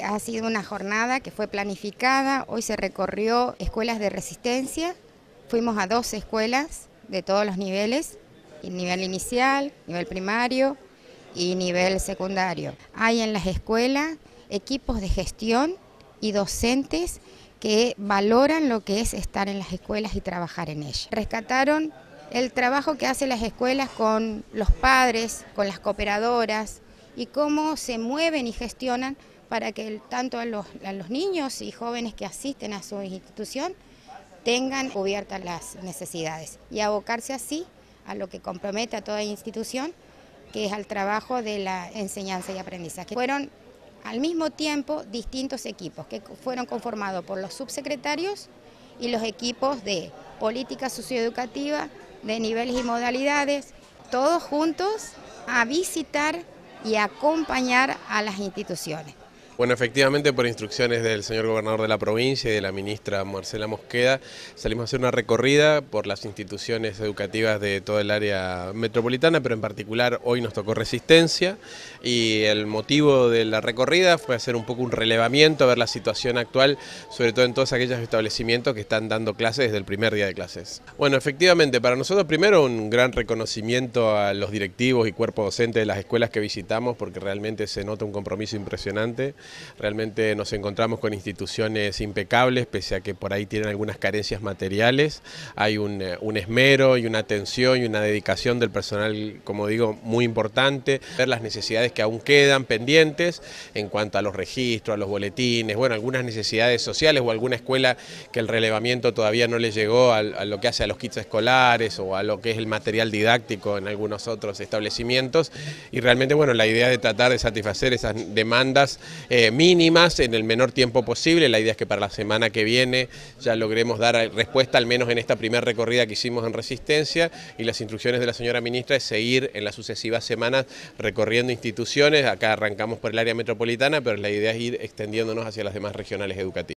Ha sido una jornada que fue planificada, hoy se recorrió escuelas de resistencia, fuimos a 12 escuelas de todos los niveles, nivel inicial, nivel primario y nivel secundario. Hay en las escuelas equipos de gestión y docentes que valoran lo que es estar en las escuelas y trabajar en ellas. Rescataron el trabajo que hacen las escuelas con los padres, con las cooperadoras y cómo se mueven y gestionan para que tanto a los niños y jóvenes que asisten a su institución tengan cubiertas las necesidades y abocarse así a lo que compromete a toda institución, que es al trabajo de la enseñanza y aprendizaje. Fueron al mismo tiempo distintos equipos que fueron conformados por los subsecretarios y los equipos de política socioeducativa, de niveles y modalidades, todos juntos a visitar y acompañar a las instituciones. Bueno, efectivamente, por instrucciones del señor gobernador de la provincia y de la ministra Marcela Mosqueda, salimos a hacer una recorrida por las instituciones educativas de toda el área metropolitana, pero en particular hoy nos tocó Resistencia, y el motivo de la recorrida fue hacer un poco un relevamiento, a ver la situación actual, sobre todo en todos aquellos establecimientos que están dando clases desde el primer día de clases. Bueno, efectivamente, para nosotros primero un gran reconocimiento a los directivos y cuerpo docente de las escuelas que visitamos, porque realmente se nota un compromiso impresionante. Realmente nos encontramos con instituciones impecables, pese a que por ahí tienen algunas carencias materiales. Hay un esmero y una atención y una dedicación del personal, como digo, muy importante. Ver las necesidades que aún quedan pendientes en cuanto a los registros, a los boletines, bueno, algunas necesidades sociales o alguna escuela que el relevamiento todavía no le llegó a lo que hace a los kits escolares o a lo que es el material didáctico en algunos otros establecimientos. Y realmente, bueno, la idea de tratar de satisfacer esas demandas mínimas en el menor tiempo posible. La idea es que para la semana que viene ya logremos dar respuesta, al menos en esta primera recorrida que hicimos en Resistencia, y las instrucciones de la señora ministra es seguir en las sucesivas semanas recorriendo instituciones. Acá arrancamos por el área metropolitana, pero la idea es ir extendiéndonos hacia las demás regionales educativas.